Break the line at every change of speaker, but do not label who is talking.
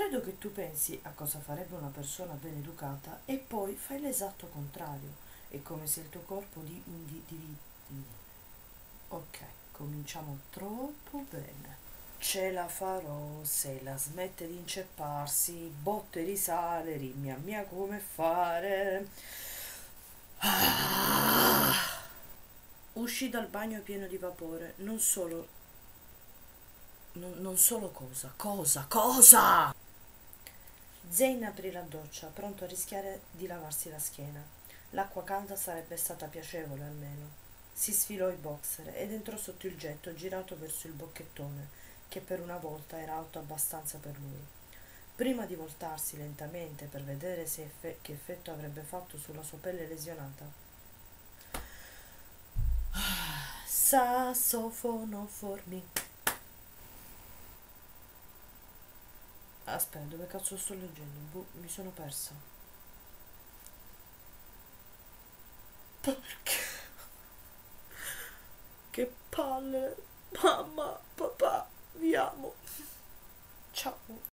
Credo che tu pensi a cosa farebbe una persona ben educata e poi fai l'esatto contrario. È come se il tuo corpo Ok, cominciamo troppo bene. Ce la farò se la smette di incepparsi, botte risale, rimia mia come fare. Uscì dal bagno pieno di vapore, non solo cosa? Zayn aprì la doccia, pronto a rischiare di lavarsi la schiena. L'acqua calda sarebbe stata piacevole almeno. Si sfilò i boxer ed entrò sotto il getto girato verso il bocchettone, che per una volta era alto abbastanza per lui. Prima di voltarsi lentamente per vedere che effetto avrebbe fatto sulla sua pelle lesionata. Sassofono formi. Aspetta, dove cazzo sto leggendo? Boh, mi sono persa. Perché? Che palle. Mamma, papà, vi amo. Ciao.